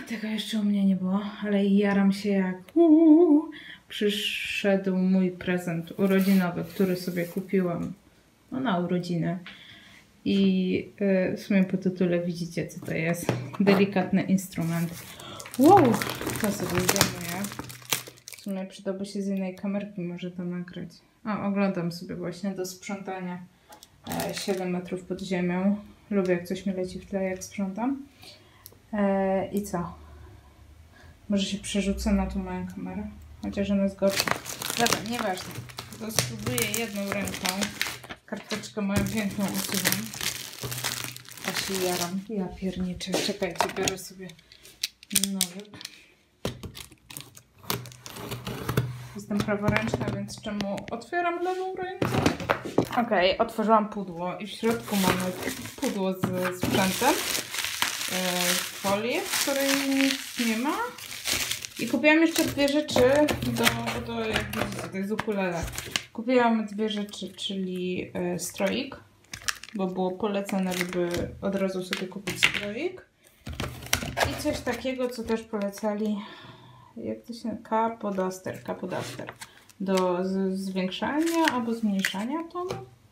Tego jeszcze u mnie nie było, ale jaram się jak przyszedł mój prezent urodzinowy, który sobie kupiłam na urodziny. I w sumie po tytule widzicie, co to jest. Delikatny instrument. Wow, to sobie zdejmuję. W sumie przydałby się z innej kamerki może to nagrać. Oglądam sobie właśnie do sprzątania 7 metrów pod ziemią. Lubię, jak coś mi leci w tle, jak sprzątam. I co? Może się przerzucę na tą moją kamerę? Chociaż ona jest gorsza. Dobra, nieważne. To spróbuję jedną ręką. Karteczkę moją piękną usuwam. A się jaram. Ja pierniczę. Czekajcie, biorę sobie nowyk. Jestem praworęczna, więc czemu otwieram lewą rękę? Okej, otworzyłam pudło i w środku mamy pudło z sprzętem. Folię, w której nic nie ma. I kupiłam jeszcze dwie rzeczy do jak widzicie, to jest ukulele. Kupiłam dwie rzeczy, czyli stroik, bo było polecane, żeby od razu sobie kupić stroik. I coś takiego, co też polecali, jak to się nazywa? Capoduster. Do zwiększania albo zmniejszania tonu.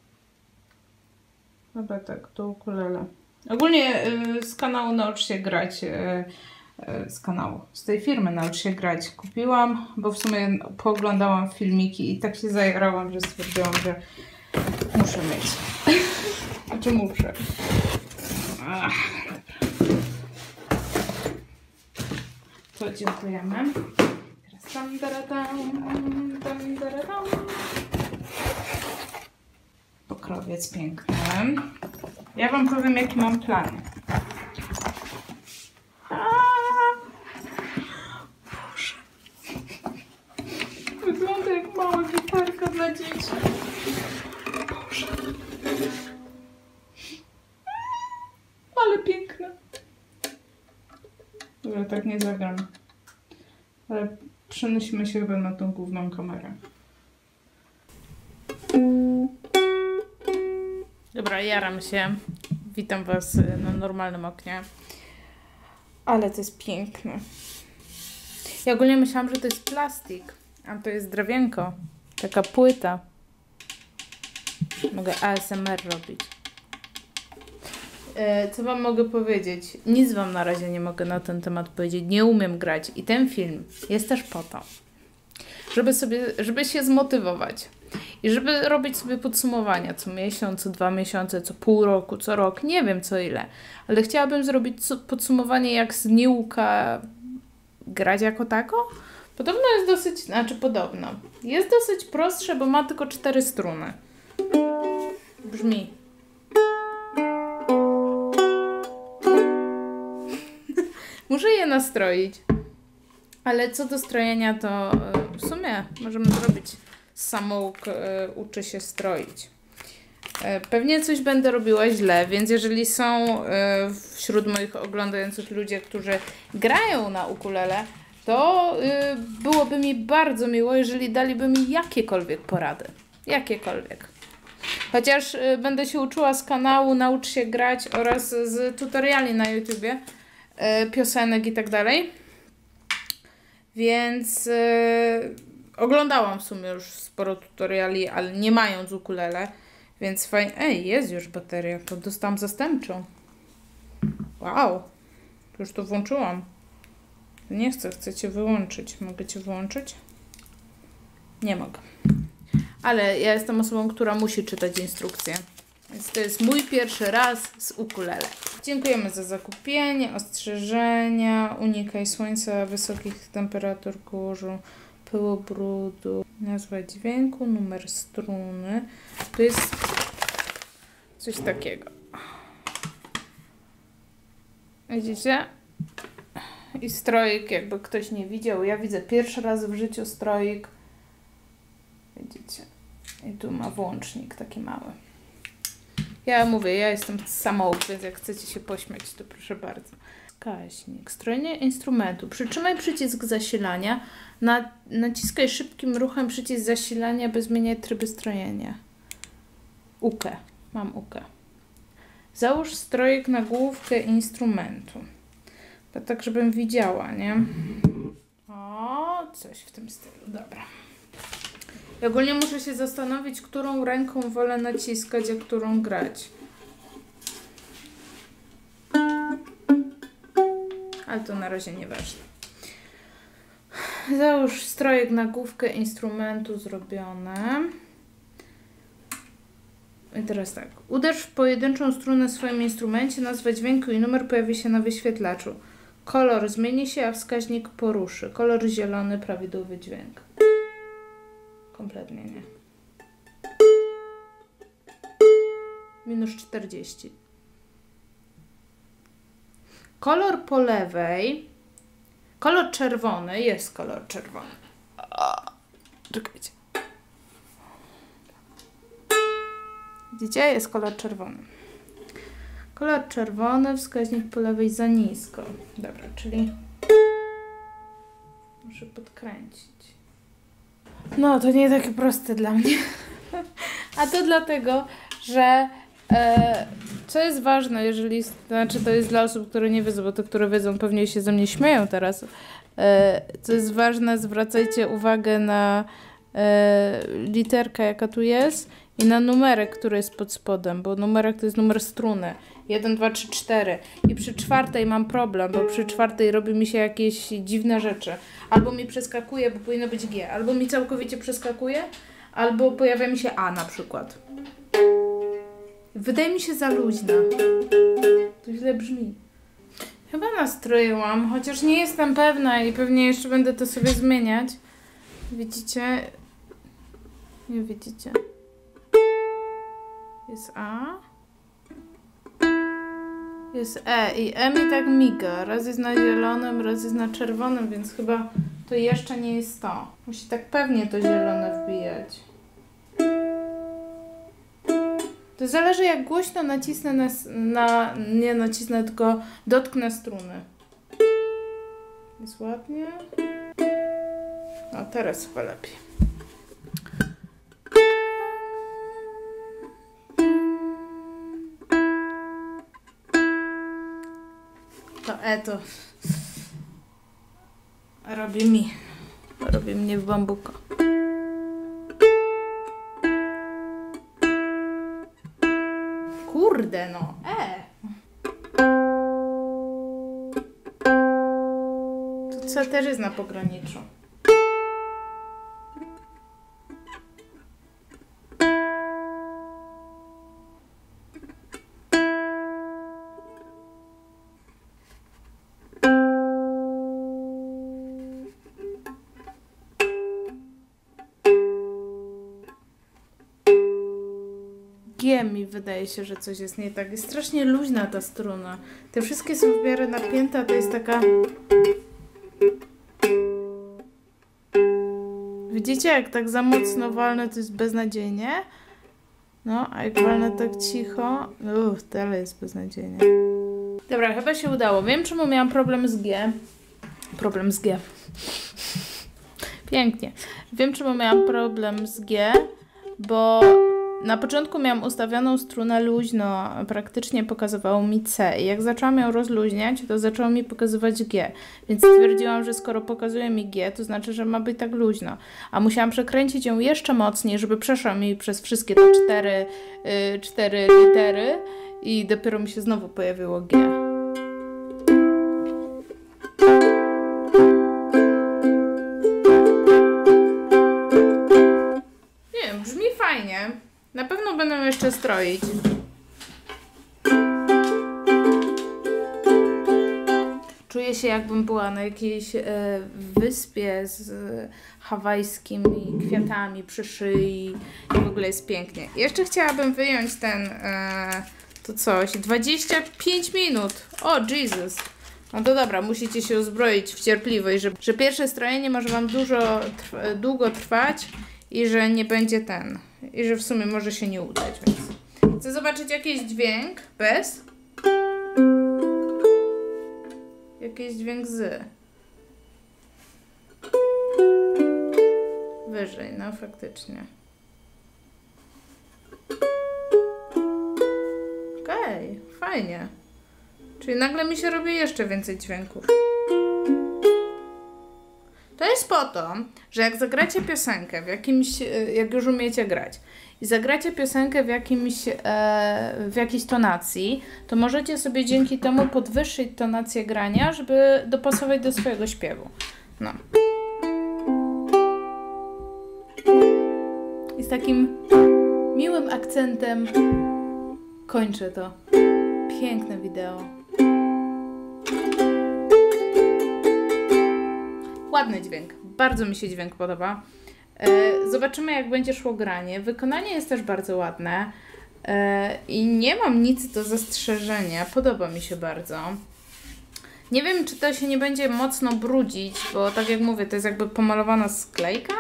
Chyba tak, do ukulele. Ogólnie z kanału Naucz się grać, z tej firmy Naucz się grać kupiłam, bo w sumie pooglądałam filmiki i tak się zajarałam, że stwierdziłam, że muszę mieć. Znaczy muszę. To dziękujemy. Teraz tam, tam. Pokrowiec piękny. Ja wam powiem, jaki mam plan. Boże. Wygląda jak mała gitarka dla dzieci. Boże. Ale piękna. Dobra, tak nie zagram. Ale przenosimy się chyba na tą główną kamerę. Dobra, jaram się. Witam was na normalnym oknie. Ale to jest piękne. Ja ogólnie myślałam, że to jest plastik, a to jest drewienko. Taka płyta. Mogę ASMR robić. Co wam mogę powiedzieć? Nic wam na razie nie mogę na ten temat powiedzieć. Nie umiem grać. I ten film jest też po to, żeby się zmotywować. I żeby robić sobie podsumowania co miesiąc, co 2 miesiące, co pół roku, co rok, nie wiem co ile. Ale chciałabym zrobić podsumowanie jak z Niuka grać jako tako. Podobno jest dosyć, podobno. Jest dosyć prostsze, bo ma tylko 4 struny. Brzmi. Muszę je nastroić. Ale co do strojenia, to w sumie możemy zrobić samouk uczy się stroić. Pewnie coś będę robiła źle, więc jeżeli są wśród moich oglądających ludzie, którzy grają na ukulele, to byłoby mi bardzo miło, jeżeli daliby mi jakiekolwiek porady. Jakiekolwiek. Chociaż będę się uczyła z kanału Naucz się grać oraz z tutoriali na YouTubie, piosenek i tak dalej. Więc oglądałam w sumie już sporo tutoriali, ale nie mając ukulele, więc fajnie. Ej, jest już bateria, to dostałam zastępczą. Wow, już to włączyłam. Nie chcę cię wyłączyć. Mogę cię wyłączyć? Nie mogę. Ale ja jestem osobą, która musi czytać instrukcje. Więc to jest mój pierwszy raz z ukulele. Dziękujemy za zakupienie, ostrzeżenia, unikaj słońca, wysokich temperatur kurzu, pyłu, brudu, nazwa dźwięku, numer struny. To jest coś takiego. Widzicie? I stroik, jakby ktoś nie widział. Ja widzę pierwszy raz w życiu stroik. Widzicie? I tu ma włącznik taki mały. Ja mówię, ja jestem samouk, więc jak chcecie się pośmiać, to proszę bardzo. Wskaźnik. Strojenie instrumentu. Przytrzymaj przycisk zasilania. Naciskaj szybkim ruchem przycisk zasilania, by zmieniać tryby strojenia. Ukę. Mam ukę. Załóż strojek na główkę instrumentu. Tak, żebym widziała, nie? O, coś w tym stylu, dobra. I ogólnie muszę się zastanowić, którą ręką wolę naciskać, a którą grać. Ale to na razie nieważne. Załóż strojek na główkę instrumentu zrobione. I teraz tak. Uderz w pojedynczą strunę w swoim instrumencie, nazwa dźwięku i numer pojawi się na wyświetlaczu. Kolor zmieni się, a wskaźnik poruszy. Kolor zielony, prawidłowy dźwięk. Kompletnie nie. -40. Kolor po lewej. Kolor czerwony. Jest kolor czerwony. Czekajcie. Widzicie? Jest kolor czerwony. Kolor czerwony, wskaźnik po lewej za nisko. Dobra, czyli muszę podkręcić. No, to nie takie proste dla mnie. A to dlatego, że co jest ważne, jeżeli, znaczy to jest dla osób, które nie wiedzą, bo te, które wiedzą, pewnie się ze mnie śmieją teraz. Co jest ważne, zwracajcie uwagę na literkę, jaka tu jest i na numerek, który jest pod spodem, bo numerek to jest numer struny. 1, 2, 3, 4. I przy czwartej mam problem, bo przy czwartej robi mi się jakieś dziwne rzeczy. Albo mi przeskakuje, bo powinno być G. Albo mi całkowicie przeskakuje, albo pojawia mi się A na przykład. Wydaje mi się za luźna. To źle brzmi. Chyba nastroiłam, chociaż nie jestem pewna i pewnie jeszcze będę to sobie zmieniać. Widzicie? Nie widzicie. Jest A. Jest E i E mi tak miga. Raz jest na zielonym, raz jest na czerwonym, więc chyba to jeszcze nie jest to. Musi tak pewnie to zielone wbijać. To zależy, jak głośno nacisnę nie nacisnę, tylko dotknę struny. Jest ładnie. No teraz chyba lepiej. To to robi mnie w bambuko. Kurde no, To C też jest na pograniczu. G mi wydaje się, że coś jest nie tak. Jest strasznie luźna ta struna. Te wszystkie są w miarę napięte, a to jest taka... Widzicie, jak tak za mocno walnę, to jest beznadziejnie. No, a jak walnę tak cicho... dalej jest beznadziejnie. Dobra, chyba się udało. Wiem, czemu miałam problem z G. Problem z G. Pięknie. Wiem, czemu miałam problem z G, bo... Na początku miałam ustawioną strunę luźno, praktycznie pokazywało mi C. I jak zaczęłam ją rozluźniać, to zaczęło mi pokazywać G. Więc stwierdziłam, że skoro pokazuje mi G, to znaczy, że ma być tak luźno. A musiałam przekręcić ją jeszcze mocniej, żeby przeszła mi przez wszystkie te cztery litery i dopiero mi się znowu pojawiło G. Nie wiem, brzmi fajnie. Na pewno będę jeszcze stroić. Czuję się, jakbym była na jakiejś wyspie z hawajskimi kwiatami przy szyi i w ogóle jest pięknie. Jeszcze chciałabym wyjąć to coś. 25 minut. O, Jesus. No to dobra, musicie się uzbroić w cierpliwość, że pierwsze strojenie może Wam długo trwać i że nie będzie i że w sumie może się nie udać, więc chcę zobaczyć jakiś dźwięk bez. Jakiś dźwięk z. Wyżej, no faktycznie. Okej, fajnie. Czyli nagle mi się robi jeszcze więcej dźwięków. To jest po to, że jak zagracie piosenkę w jakimś, jak już umiecie grać i zagracie piosenkę w jakiejś tonacji, to możecie sobie dzięki temu podwyższyć tonację grania, żeby dopasować do swojego śpiewu. No. I z takim miłym akcentem kończę to piękne wideo. Ładny dźwięk. Bardzo mi się dźwięk podoba. Zobaczymy, jak będzie szło granie. Wykonanie jest też bardzo ładne. I nie mam nic do zastrzeżenia. Podoba mi się bardzo. Nie wiem, czy to się nie będzie mocno brudzić, bo tak jak mówię, to jest jakby pomalowana sklejka.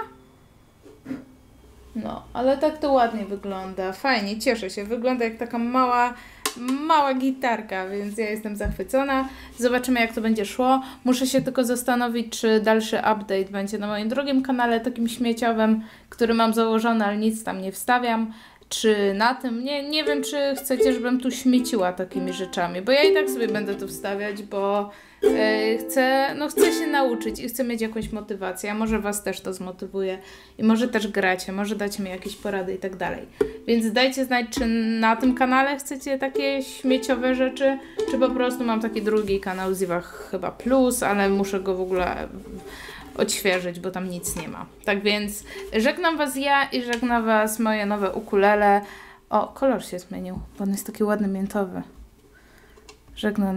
No, ale tak to ładnie wygląda. Fajnie, cieszę się. Wygląda jak taka mała gitarka, więc ja jestem zachwycona. Zobaczymy, jak to będzie szło. Muszę się tylko zastanowić, czy dalszy update będzie na moim drugim kanale, takim śmieciowym, który mam założony, ale nic tam nie wstawiam. Czy na tym? Nie wiem, czy chcecie, żebym tu śmieciła takimi rzeczami, bo ja i tak sobie będę to wstawiać, bo chcę się nauczyć i chcę mieć jakąś motywację, a może Was też to zmotywuje i może też gracie, może dacie mi jakieś porady i tak dalej. Więc dajcie znać, czy na tym kanale chcecie takie śmieciowe rzeczy, czy po prostu mam taki drugi kanał Ziva chyba Plus, ale muszę go w ogóle odświeżyć, bo tam nic nie ma. Tak więc żegnam Was ja i żegnam Was moje nowe ukulele. O, kolor się zmienił, bo on jest taki ładny miętowy.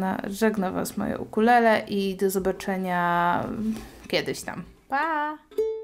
Żegna Was moje ukulele i do zobaczenia kiedyś tam. Pa!